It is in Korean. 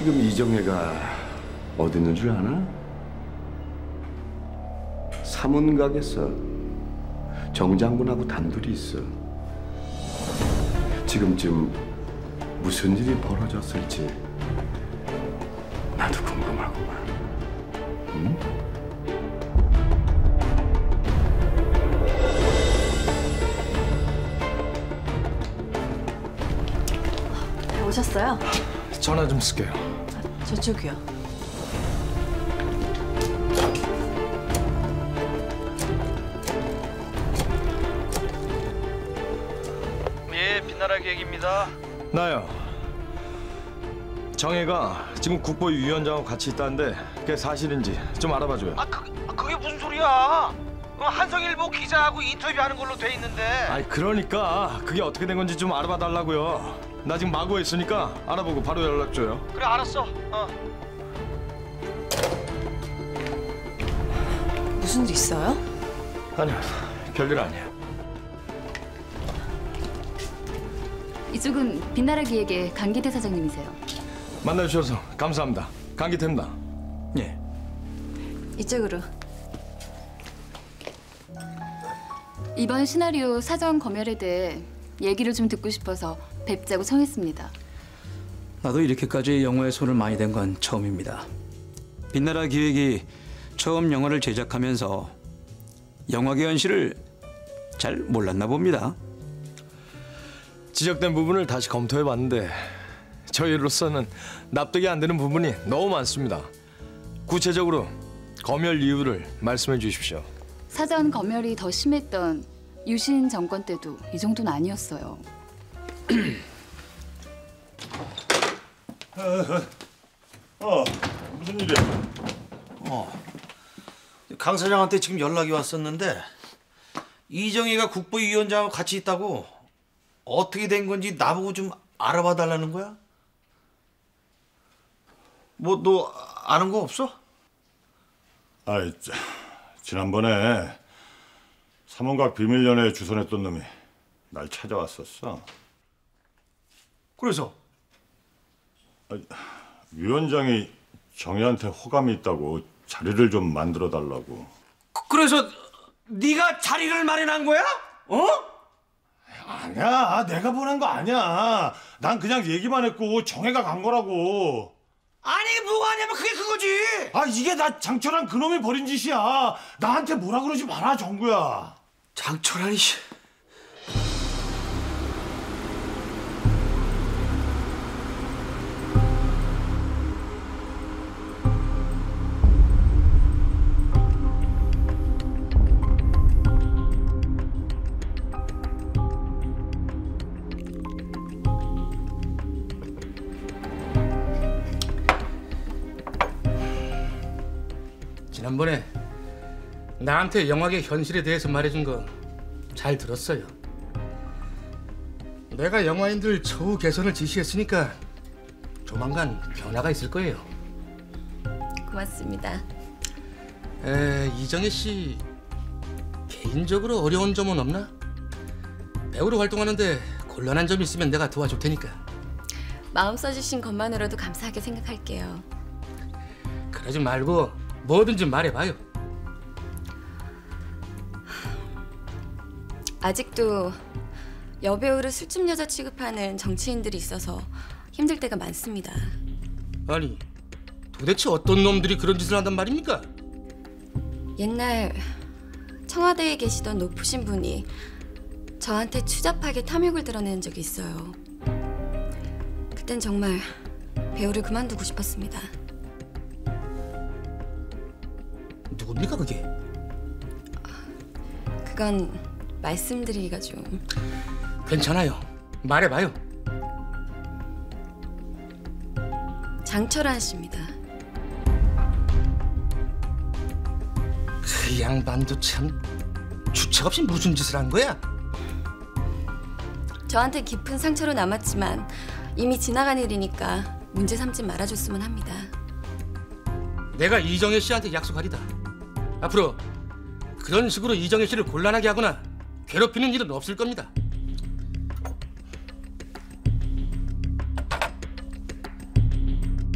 지금 이정혜가 어디 있는 줄 아나? 사문각에서 정 장군하고 단둘이 있어. 지금쯤 무슨 일이 벌어졌을지 나도 궁금하구만. 응? 오셨어요? 전화 좀 쓸게요. 저쪽이요. 예, 빛나라 기획입니다. 나요. 정혜가 지금 국보위 위원장하고 같이 있다는데 그게 사실인지 좀 알아봐줘요. 그게 무슨 소리야? 한성일보 기자하고 인터뷰하는 걸로 돼 있는데. 아이 그러니까 그게 어떻게 된 건지 좀 알아봐 달라고요. 나 지금 마구에 있으니까 알아보고 바로 연락 줘요. 그래, 알았어. 무슨 일 있어요? 아니요, 별일 아니에요. 이쪽은 빛나라 기획의 강기태 사장님이세요. 만나주셔서 감사합니다. 강기태입니다. 예. 이쪽으로. 이번 시나리오 사전 검열에 대해 얘기를 좀 듣고 싶어서 뵙자고 청했습니다. 나도 이렇게까지 영화에 손을 많이 댄 건 처음입니다. 빛나라 기획이 처음 영화를 제작하면서 영화계 현실을 잘 몰랐나 봅니다. 지적된 부분을 다시 검토해봤는데 저희로서는 납득이 안 되는 부분이 너무 많습니다. 구체적으로 검열 이유를 말씀해 주십시오. 사전 검열이 더 심했던 유신 정권 때도 이 정도는 아니었어요. 무슨 일이야? 강 사장한테 지금 연락이 왔었는데 이정희가 국보위원장하고 같이 있다고. 어떻게 된 건지 나보고 좀 알아봐 달라는 거야? 뭐 너 아는 거 없어? 아이, 지난번에 삼원각 비밀연애에 주선했던 놈이 날 찾아왔었어. 그래서? 위원장이 정희한테 호감이 있다고 자리를 좀 만들어 달라고. 그래서 네가 자리를 마련한 거야? 아니야, 내가 보낸 거 아니야. 난 그냥 얘기만 했고 정혜가 간 거라고. 아니 뭐가 아니면 그게 그거지. 이게 나 장철한 그놈이 벌인 짓이야. 나한테 뭐라 그러지 마라, 정구야. 장철환이 씨. 지난번에 나한테 영화계 현실에 대해서 말해준 거 잘 들었어요. 내가 영화인들 처우 개선을 지시했으니까 조만간 변화가 있을 거예요. 고맙습니다. 이정혜 씨 개인적으로 어려운 점은 없나? 배우로 활동하는데 곤란한 점 있으면 내가 도와줄 테니까. 마음 써주신 것만으로도 감사하게 생각할게요. 그러지 말고 뭐든지 말해봐요. 아직도 여배우를 술집 여자 취급하는 정치인들이 있어서 힘들 때가 많습니다. 아니 도대체 어떤 놈들이 그런 짓을 한단 말입니까? 옛날 청와대에 계시던 높으신 분이 저한테 추잡하게 탐욕을 드러낸 적이 있어요. 그땐 정말 배우를 그만두고 싶었습니다. 누굽니까 그게? 그건 말씀드리기가 좀... 괜찮아요. 말해봐요. 장철환 씨입니다. 그 양반도 참 주책 없이 무슨 짓을 한 거야? 저한테 깊은 상처로 남았지만 이미 지나간 일이니까 문제 삼지 말아줬으면 합니다. 내가 이정혜 씨한테 약속하리다. 앞으로 그런 식으로 이정혜 씨를 곤란하게 하거나 괴롭히는 일은 없을 겁니다.